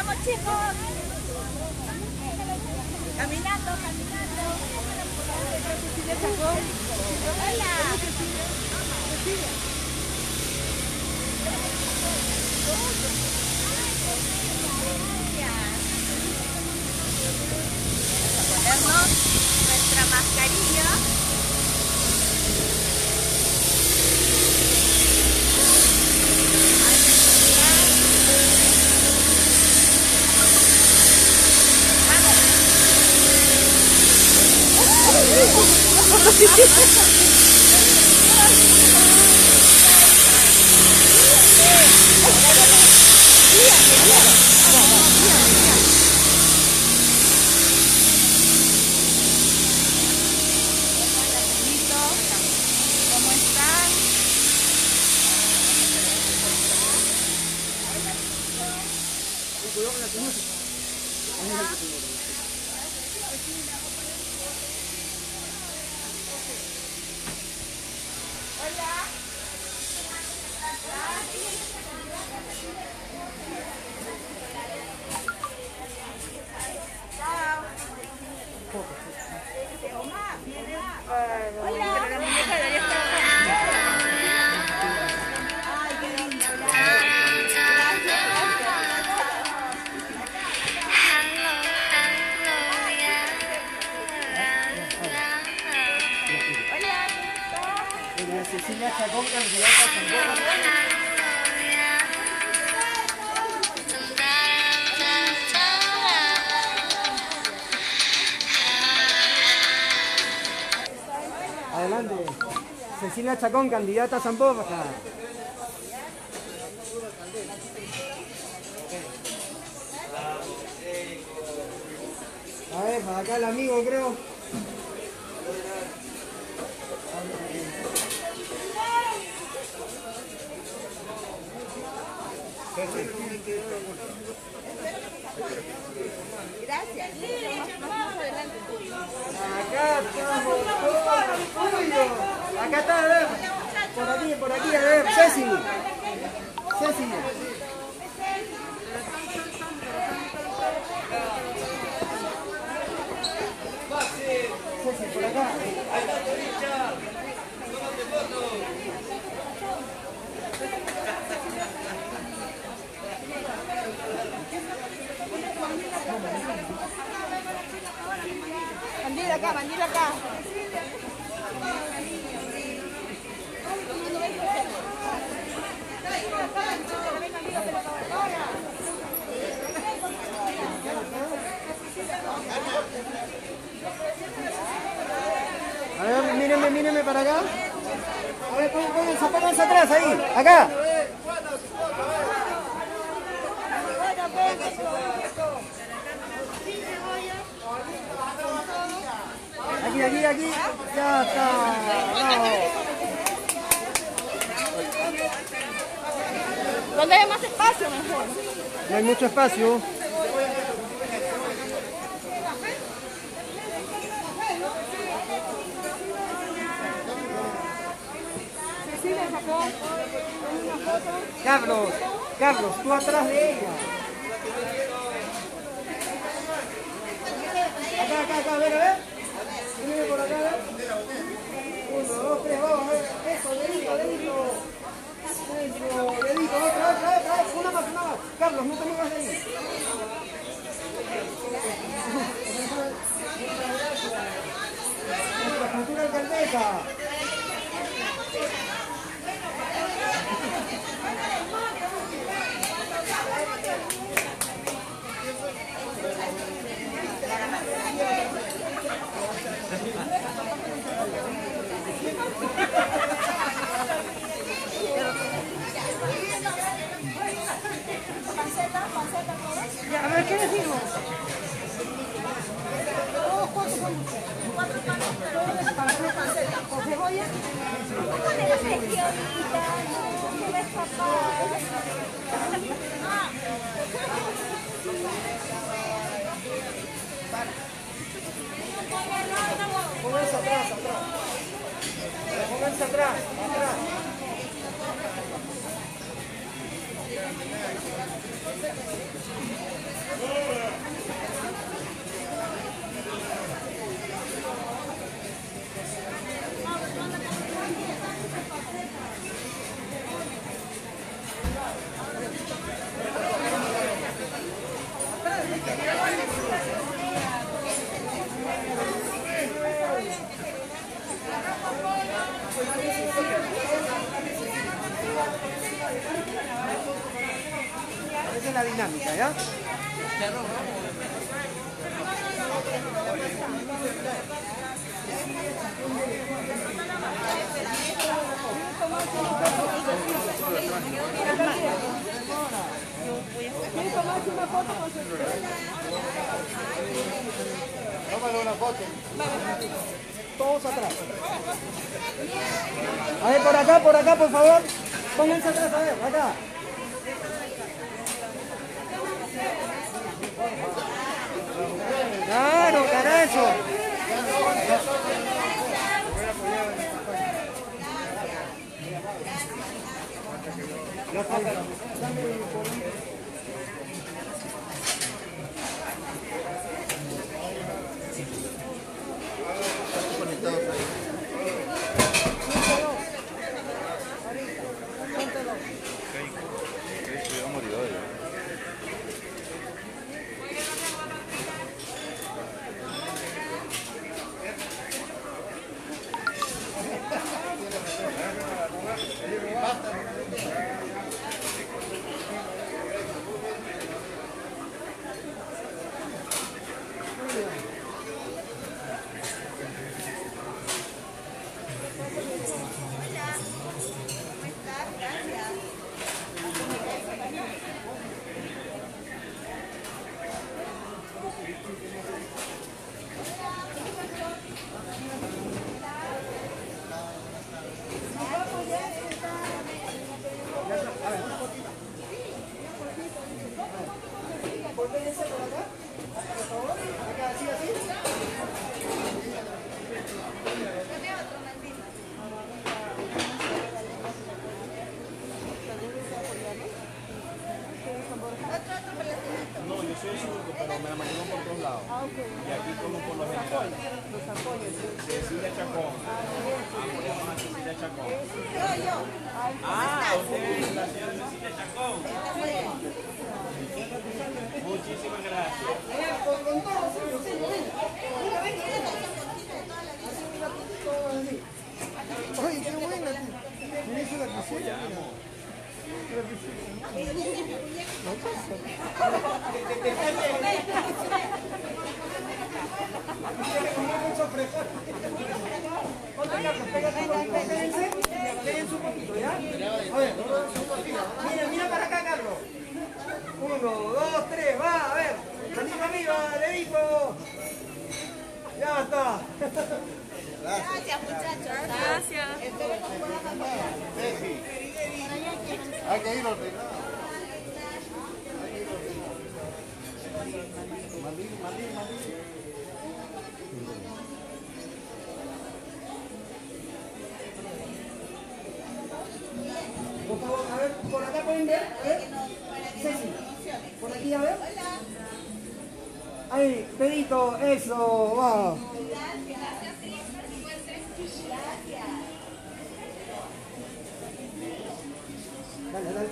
Vamos chicos. Caminando, caminando. Hola. Vamos a ponernos nuestra mascarilla. ¿Cómo están? Cecilia Chacón, candidata a San Borja. Adelante. Cecilia Chacón, candidata a San Borja. A ver, para acá el amigo, creo. Gracias. Más adelante. Acá estamos todos tuyos. Acá está, a ver. Por aquí, a ver. Ceci. Ceci, por acá. Bandera acá. A ver, mírenme para acá. A ver, pónganse atrás ahí. Acá. Aquí. Ya está. Bravo. Donde hay más espacio, mejor. No hay mucho espacio. Cecilia sacó una foto. Carlos, tú atrás de ella. Acá, a ver. Mire por acá, a ver. 1, 2, 3, vamos, a ver. Eso, dedito. Otra. Una más. Carlos, no te muevas de ahí. Nuestra futura alcaldesa. A ver, ¿qué decimos? ¿Cuántos panes? ¿Con cebolla? Póngale la fresquita, no me escapar. Pónganse atrás. la dinámica, ¿ya? Tómale una foto. Todos atrás. A ver, por acá, por favor. Pónganse atrás, a ver, acá. Claro, carajo. No, yo soy el surdo, pero me la mantengo por todos lados. Y aquí como por los general. Cecilia Chacón. Ponemos a Cecilia Chacón. Usted, la señora Cecilia Chacón. Muchísimas gracias. Oye, qué buena. Me hizo la piscina. Péguense un poquito, ¿ya? A ver, mira para acá, Carlos. 1, 2, 3, va, a ver. Manito arriba, dedito. Ya está. Gracias, muchachos. Gracias. Hay que ir ordenado. Por favor, a ver, por acá pueden ver, a ver. Ceci, por aquí, a ver. Ahí, dedito, eso, va. Dale.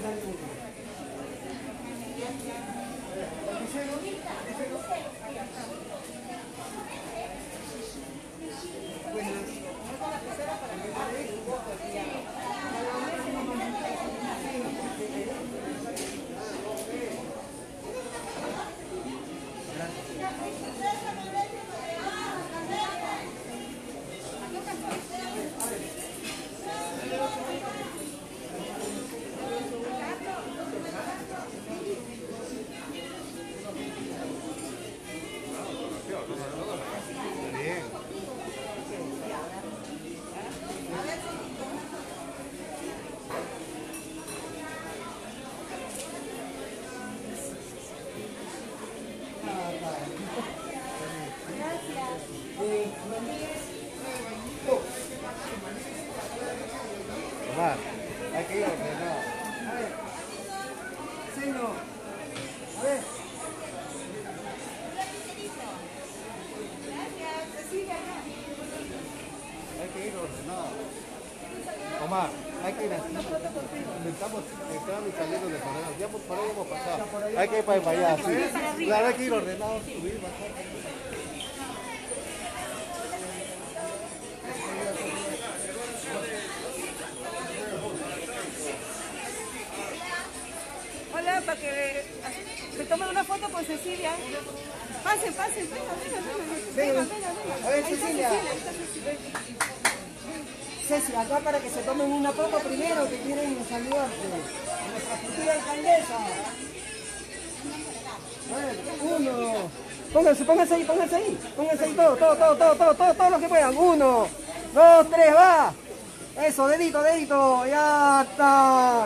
Omar, hay que ir ordenado. A ver. Señor. A ver. Hay que ir ordenado. Omar, hay que ir así. Intentamos entrar y salir de manera. Ya por ahí hemos pasado. Hay que ir para allá, sí. Claro, hay que ir ordenado, subir, bajar. Hola, para que se tomen una foto con Cecilia. Pasen, pasen, vengan. A ver, Cecilia. Ahí está Cecilia. Ceci, acá para que se tomen una foto primero que quieren saludarte. Nuestra futura alcaldesa. A ver, uno. Pónganse ahí todos los que puedan. 1, 2, 3, va. Eso, dedito, ya está.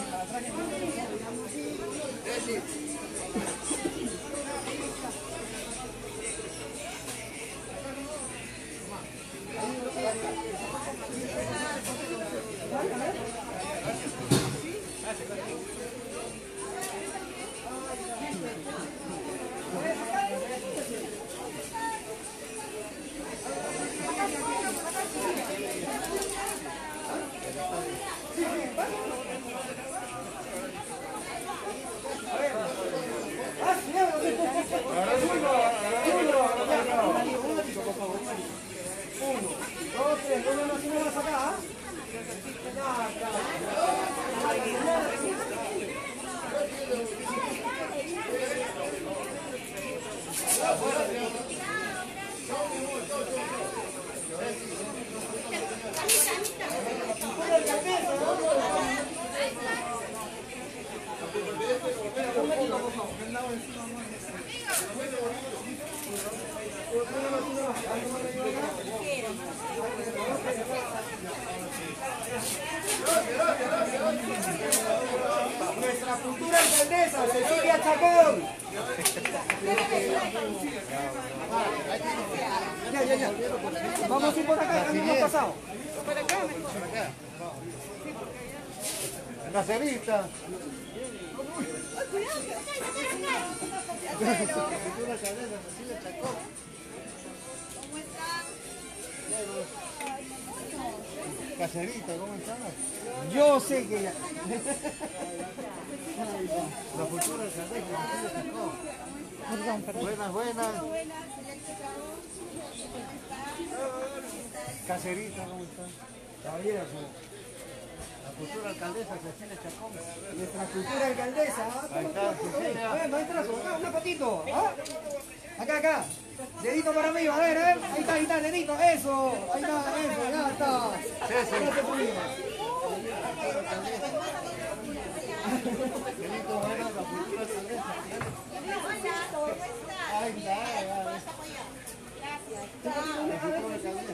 Nuestra futura alcaldesa, Cecilia Chacón. Ya. Vamos a ir por acá, camino pasado. Por acá. La cerita. Caserita, ¿cómo estás? Yo sé que... La futura alcaldesa. Buenas. Caserita, ¿cómo estás? Caballero, La futura alcaldesa Cecilia Chacón. nuestra futura alcaldesa. Ahí está, Cecilia. A ver, maestrazo, acá, una fotito. ¿Ah? Acá. Dedito para arriba, a ver. Ahí está, dedito, eso. Ahí está, eso, ya está. Gracias, amigo. Benito, bueno, la futura alcaldesa. Ahí está, la futura alcaldesa.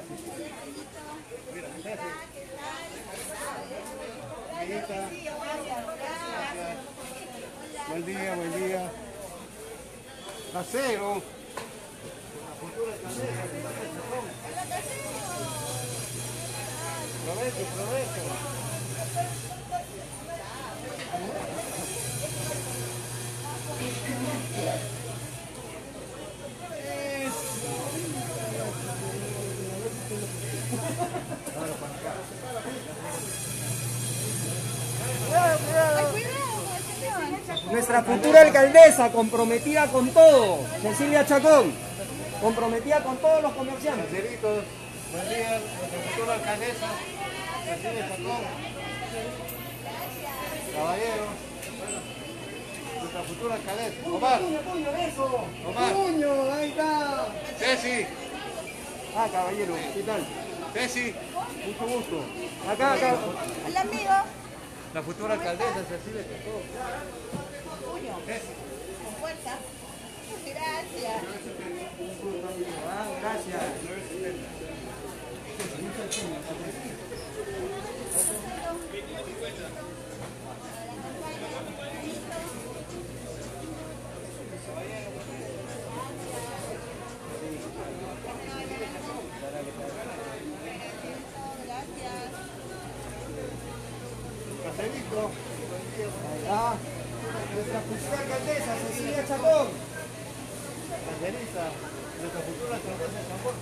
Benita. Buen día. Casero. La futura alcaldesa. Provecho. Nuestra futura alcaldesa, comprometida con todo, Cecilia Chacón, comprometida con todos los comerciantes. Caceritos, buen día, nuestra futura alcaldesa, Cecilia Chacón. Caballero, nuestra futura alcaldesa. Omar, Puño, eso. Omar. Puño, ahí está. Ceci, Caballero, ¿qué tal? Ceci, mucho gusto. Acá. Hola, amigo. La futura alcaldesa Cecilia Chacón. Con fuerza. Gracias. Gracias. Caserito, Nuestra futura alcaldesa, Cecilia Chacón. Caserita, nuestra futura alcaldesa Chacón.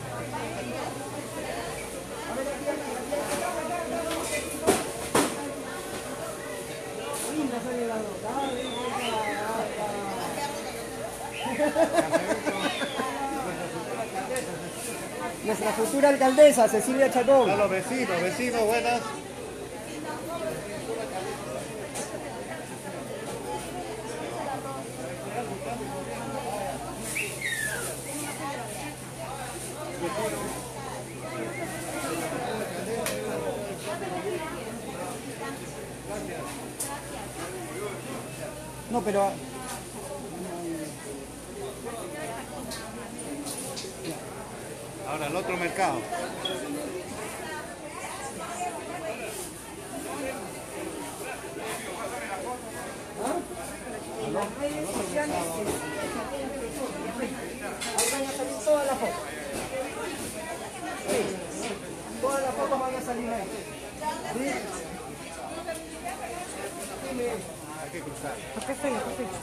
Linda sale la nota. Nuestra futura alcaldesa, Cecilia Chacón. A los vecinos, buenas. No, pero... Ahora el otro mercado. Ahí van a salir todas las fotos. Sí. Todas las fotos van a salir ahí. ¿Sí? Hay que cruzar. Acá estoy, acá estoy.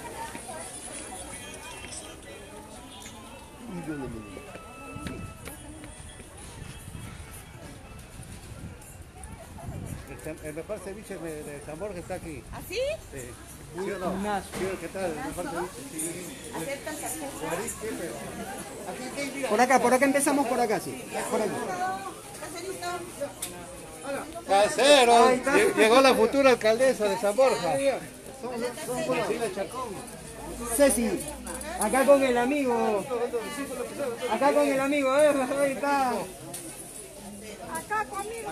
El mejor ceviche de San Borja está aquí. ¿Así? Sí. ¿Sí o no? ¿Sí, qué tal? El mejor ceviche, sí. ¿Aceptan tarjeta? Por acá empezamos por acá, sí. Por aquí. Casero, Ahí está. llegó la futura alcaldesa de San Borja. Son Cecilia Chacón. Ceci, acá con el amigo. Acá con el amigo, ahí está. Acá conmigo.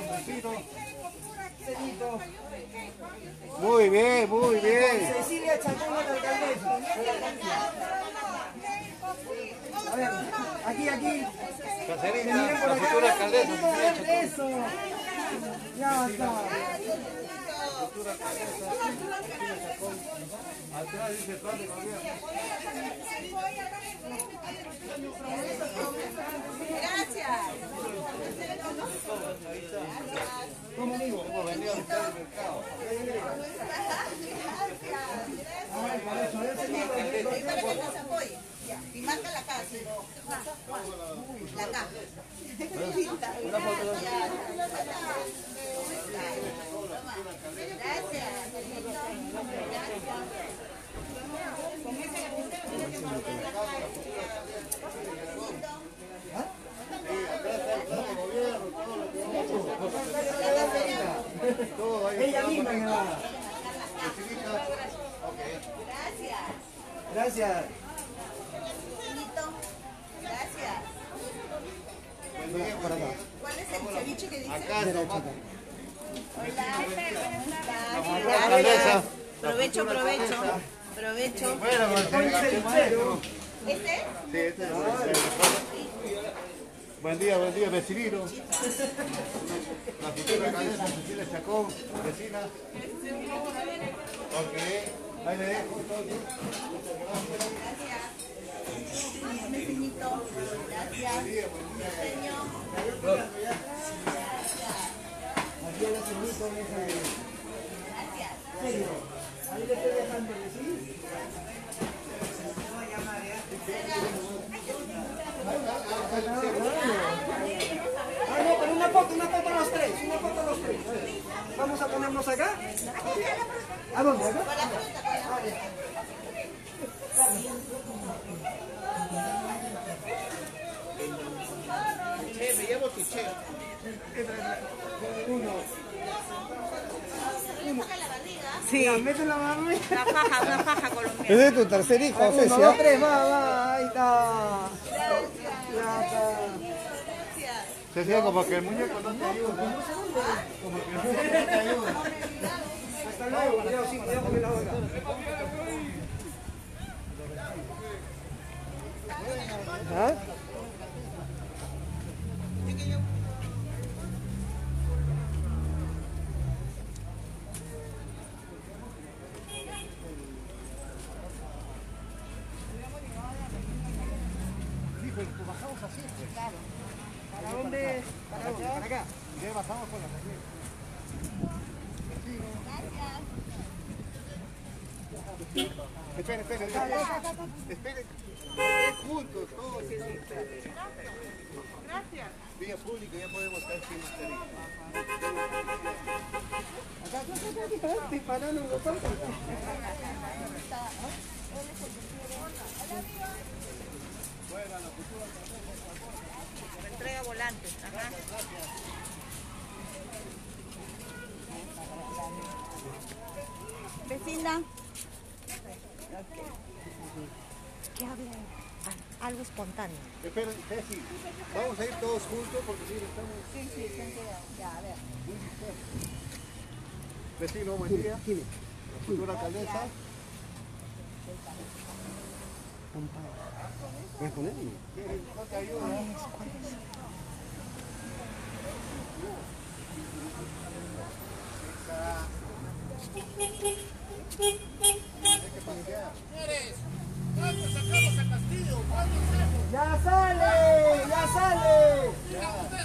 Celito. Muy bien, muy bien. Cecilia Chacón, la alcaldesa. A ver, aquí. Cacerita, Miren por la acá. futura alcaldesa. Cecilia Chacón. Eso. Ya está. Atrás dice plan de gobierno. Gracias. ¿Cómo digo? Hemos venido a buscar el mercado. Ay, para eso, Y marca la casa. La caja. Ella misma me va. Gracias. Gracias. Por acá. ¿Cuál es el ceviche que dice? Acá está. Gracias. Provecho. Provecho. ¿Este? Sí, este es buen día, vecinino. La futura alcaldesa Cecilia Chacón, vecina. Ok, ahí le dejo todo. Gracias. Vecinito. Gracias. Señor. Aquí a la señorita deja de... Gracias. Ahí le estoy dejando de decir. Ah, no, pero una foto los tres. Vamos a ponernos acá. ¿A dónde? ¿Acá? Me llamo Chiche. Uno. Sí. Ya, mete la mano. Una faja colombiana. Ese es tu tercer hijo, Uno, Cecia. dos, tres, va, ahí está. Ya está. Cecia, como que el muñeco no te ayuda. Como que el muñeco no te ayuda. Hasta luego, cuidado con la boca. ¿Ah? Bajamos así, pues. ¿Para dónde? Para acá. Y ahí bajamos con la camioneta. Esperen. Esperen. Juntos, todos. Gracias. Vía pública, ya podemos estar sin mascarilla. Acá, estoy parando un botón. Entrega volantes. Ajá. Vecina. Que hable algo espontáneo. Esperen, Ceci, vamos a ir todos juntos porque sí, estamos... Sí, sí, se han quedado. Ya, a ver. Vecino, buen día. La futura alcaldesa. ¿Puedes poner? No te ayuda. ¿Cuál es? ¡Ya sale! ¡Ya sale!